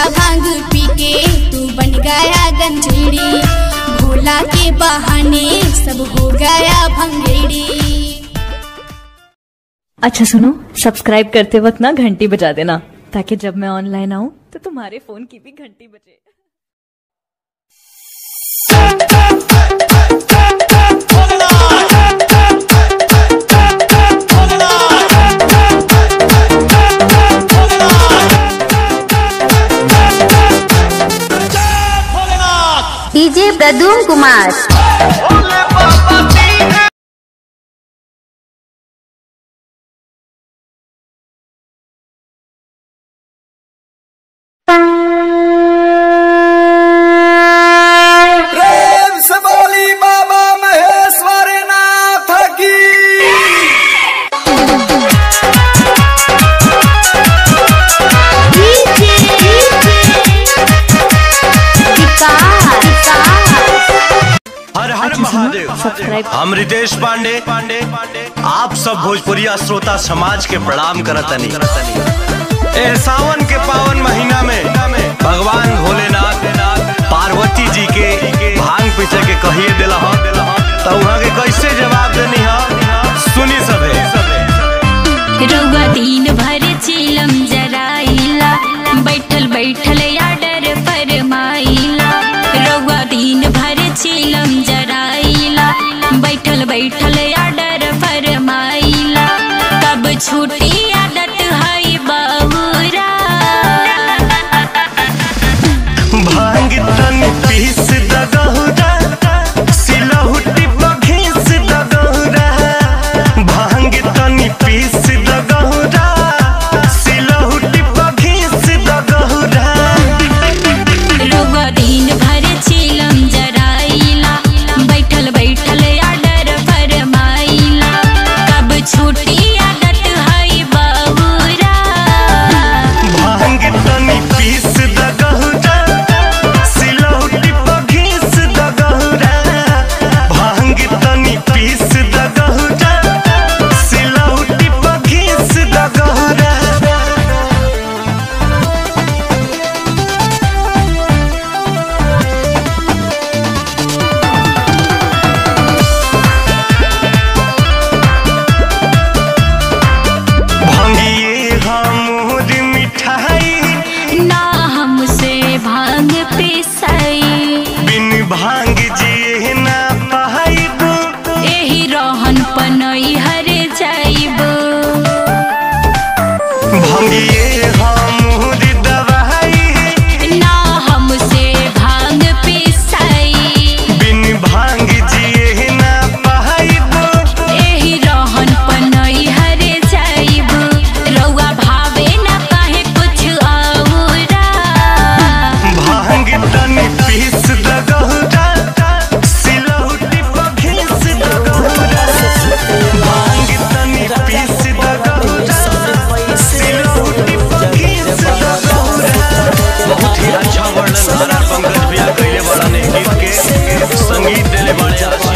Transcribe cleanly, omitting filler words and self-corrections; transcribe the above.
भांग पी के तू बन गया गंजेड़ी, भोला के बहाने सब हो गया भंगेड़ी। अच्छा सुनो, सब्सक्राइब करते वक्त ना घंटी बजा देना, ताकि जब मैं ऑनलाइन आऊं तो तुम्हारे फोन की भी घंटी बजे। डीजे प्रद्युम्न कुमार। प्रेम से बोली बाबा महेश्वर नाथ की। हर हर महादेव। हम रितेश पांडे आप सब भोजपुरिया श्रोता समाज के प्रणाम करतनी। सावन के पावन महीना में भगवान भोलेनाथ पार्वती जी के भांग पीछे के कहिए दिला तो वहाँ के कैसे जवाब देनी सुनी सबे। रउआ दिन भर चिलम जराइला, बैठल बैठल आडर फरमाइला। रउआ दिन भर चिलम जराइला, बैठल बैठल आडर फरमाइला। कब छूटी आदत है बहुरा, भांग तन पीस दगहुरा, सिलहुटी बघीस दगहुरा। भांग तन पीस दगहुरा, सिलहुटी बघीस दगहुरा। रउआ दिन भर चिलम जराइला, बैठल बैठल आडर फरमाइला। कब छूटी आदत है बहुरा, भांग तन पीस दगहुरा, सिलहुटी बघीस दगहुरा। भांग तन पीस दगहुरा, सिलहुटी बघीस दगहुरा। भांगिए हमूर मिठाई, ना हमसे भांग पिसाई। बिन भांग जिए ना पाइब। एही रहन पनई हरे जाइब। भांगिए हमूर दवाई, ना हमसे भांग पिसाई। बिन भांग जिए ना पाइब। एही रहन पनई हरे जाइब। रउआ भावे ना काहे कुछ औरा, भांग तन पीस दगहुरा, सिलहुटी बघीस दगहुरा। भांग तन पीस दगहुरा, सिलहुटी बघीस दगहुरा। बहुत ही अच्छा वर्णन हमारा पंकज भैया कइले बड़ा ने गीत के संगीत देले बड़े।